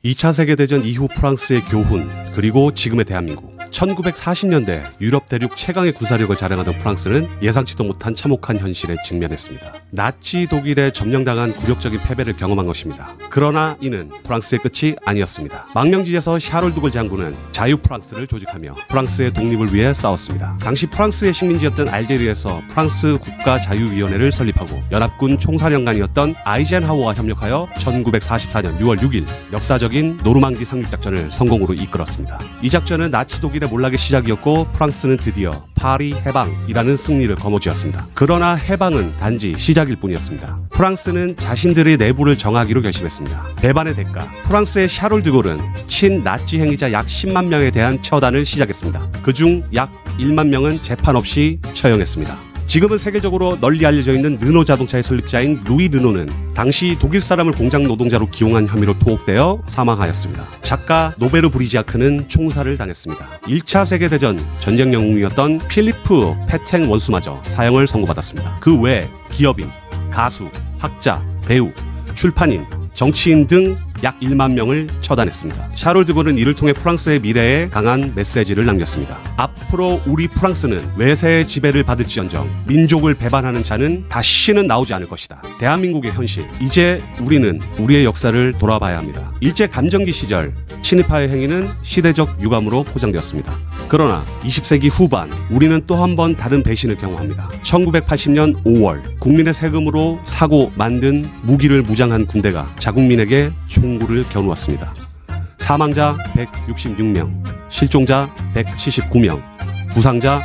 2차 세계대전 이후 프랑스의 교훈, 그리고 지금의 대한민국. 1940년대 유럽 대륙 최강의 구사력을 자랑하던 프랑스는 예상치도 못한 참혹한 현실에 직면했습니다. 나치 독일에 점령당한 굴욕적인 패배를 경험한 것입니다. 그러나 이는 프랑스의 끝이 아니었습니다. 망명지에서 샤를 드골 장군은 자유 프랑스를 조직하며 프랑스의 독립을 위해 싸웠습니다. 당시 프랑스의 식민지였던 알제리에서 프랑스 국가자유위원회를 설립하고 연합군 총사령관이었던 아이젠하워와 협력하여 1944년 6월 6일 역사적인 노르망디 상륙작전을 성공으로 이끌었습니다. 이 작전은 나치 독일의 몰락의 시작이었고 프랑스는 드디어 파리 해방이라는 승리를 거머쥐었습니다. 그러나 해방은 단지 시작일 뿐이었습니다. 프랑스는 자신들의 내부를 정하기로 결심했습니다. 배반의 대가, 프랑스의 샤를 드골은 친나치 행위자 약 10만 명에 대한 처단을 시작했습니다. 그중 약 1만 명은 재판 없이 처형했습니다. 지금은 세계적으로 널리 알려져 있는 르노 자동차의 설립자인 루이 르노는 당시 독일 사람을 공장 노동자로 기용한 혐의로 투옥되어 사망하였습니다. 작가 노베르 브리지아크는 총살을 당했습니다. 1차 세계대전 전쟁 영웅이었던 필리프 페탱 원수마저 사형을 선고받았습니다. 그 외 기업인, 가수, 학자, 배우, 출판인, 정치인 등 약 1만 명을 처단했습니다. 샤를 드골은 이를 통해 프랑스의 미래에 강한 메시지를 남겼습니다. 앞으로 우리 프랑스는 외세의 지배를 받을지언정 민족을 배반하는 자는 다시는 나오지 않을 것이다. 대한민국의 현실, 이제 우리는 우리의 역사를 돌아봐야 합니다. 일제 감정기 시절 친일파의 행위는 시대적 유감으로 포장되었습니다. 그러나 20세기 후반 우리는 또 한 번 다른 배신을 경험합니다. 1980년 5월 국민의 세금으로 사고 만든 무기를 무장한 군대가 자국민에게 총구를 겨누었습니다. 사망자 166명, 실종자 179명, 부상자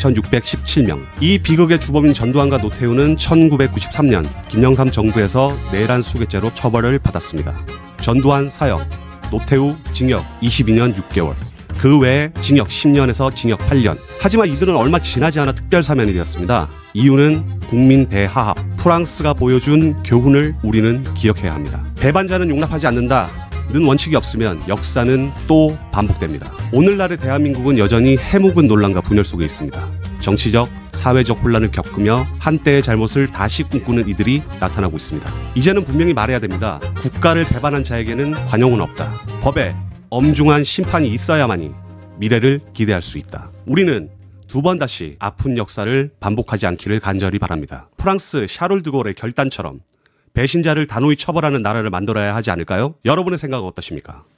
2617명. 이 비극의 주범인 전두환과 노태우는 1993년 김영삼 정부에서 내란 수괴죄로 처벌을 받았습니다. 전두환 사형, 노태우 징역 22년 6개월. 그 외에 징역 10년에서 징역 8년. 하지만 이들은 얼마 지나지 않아 특별사면이 되었습니다. 이유는 국민 대하합. 프랑스가 보여준 교훈을 우리는 기억해야 합니다. 배반자는 용납하지 않는다 는 원칙이 없으면 역사는 또 반복됩니다. 오늘날의 대한민국은 여전히 해묵은 논란과 분열 속에 있습니다. 정치적, 사회적 혼란을 겪으며 한때의 잘못을 다시 꿈꾸는 이들이 나타나고 있습니다. 이제는 분명히 말해야 됩니다. 국가를 배반한 자에게는 관용은 없다. 법에 엄중한 심판이 있어야만이 미래를 기대할 수 있다. 우리는 두 번 다시 아픈 역사를 반복하지 않기를 간절히 바랍니다. 프랑스 샤를 드골의 결단처럼 배신자를 단호히 처벌하는 나라를 만들어야 하지 않을까요? 여러분의 생각은 어떠십니까?